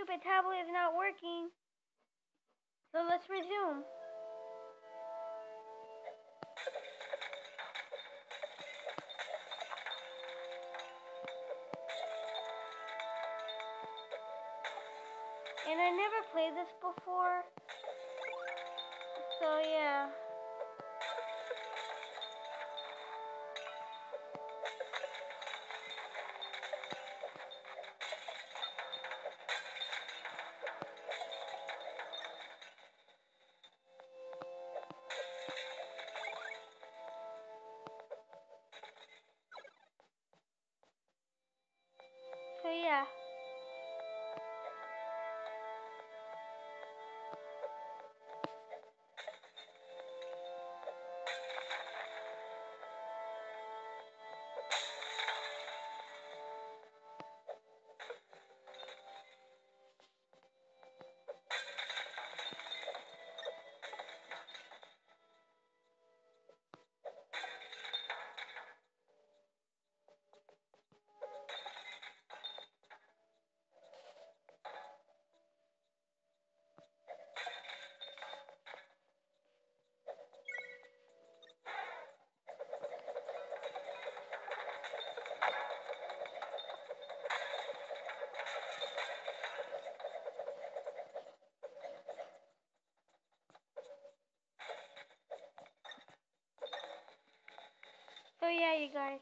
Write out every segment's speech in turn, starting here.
stupid tablet is not working. So let's resume. And I never played this before. So yeah. So yeah. So yeah, you guys.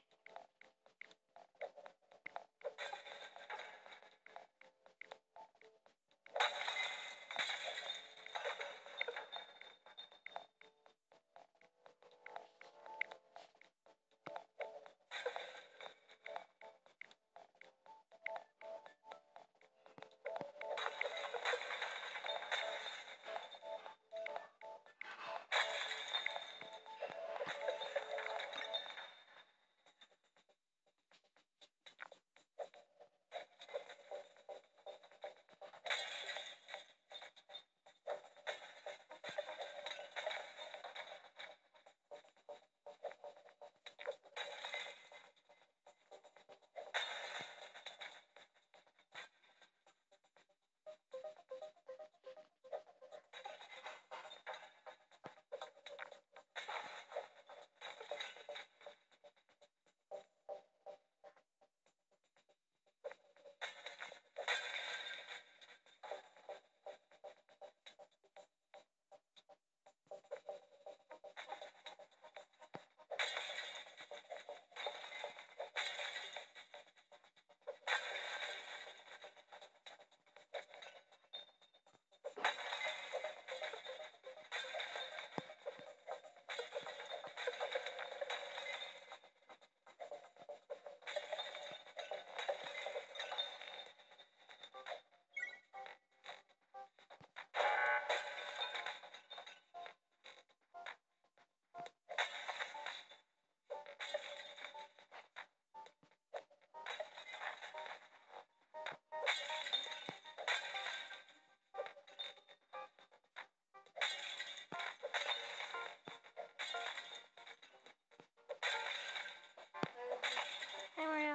Hey Mario.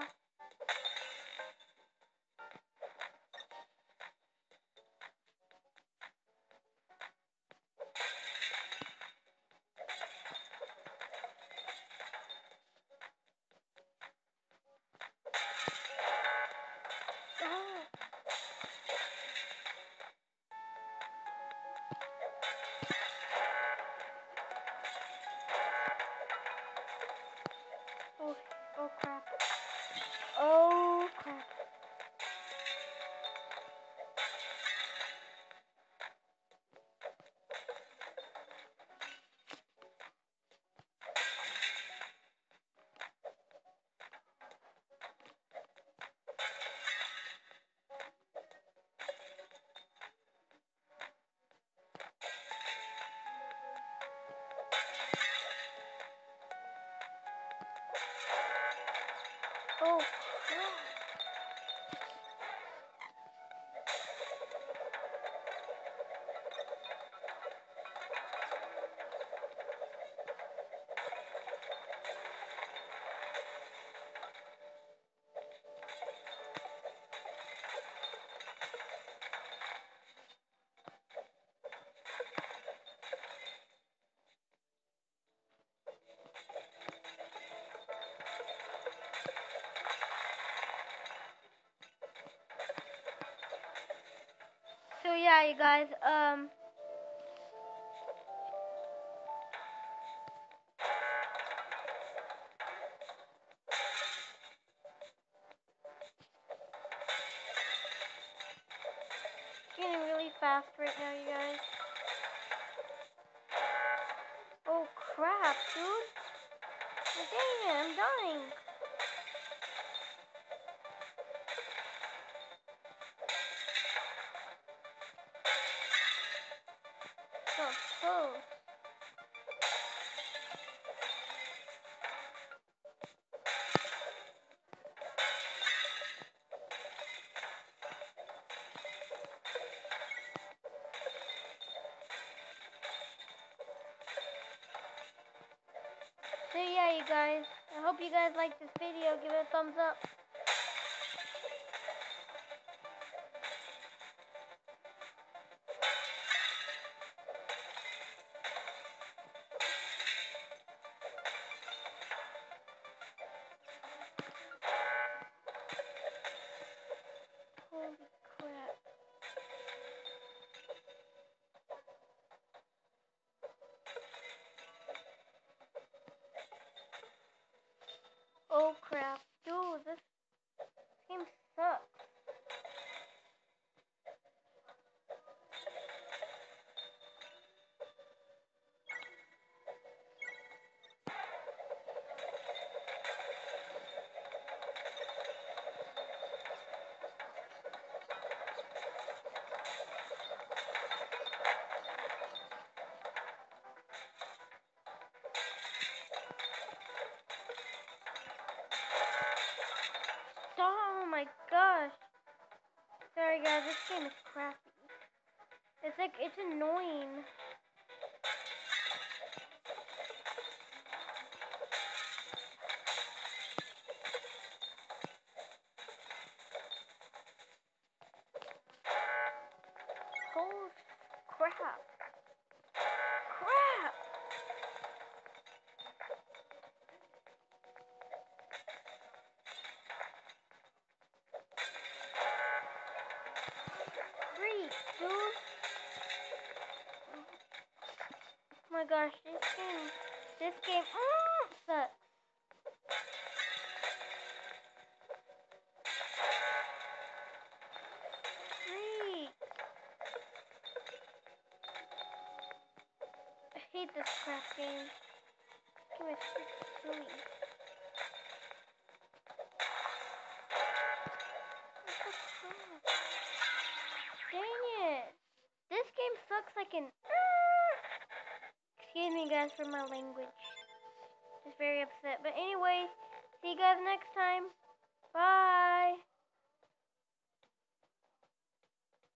Oh, oh crap. Oh crap. So yeah, you guys, it's getting really fast right now, you guys. Oh crap, dude. Oh, dang it, I'm dying. So close. So yeah, you guys, I hope you guys liked this video. Give it a thumbs up. Holy crap. Oh crap. Dude, this game sucks. Oh my gosh. Sorry guys, this game is crappy. It's like, it's annoying. Holy crap. Crap! Freak, dude. Oh my gosh, this game, sucks. Freak. I hate this crap game. This game is freaking silly. What the crap? Dang it. This game sucks like an... Excuse me guys for my language. Just very upset. But anyway, see you guys next time. Bye.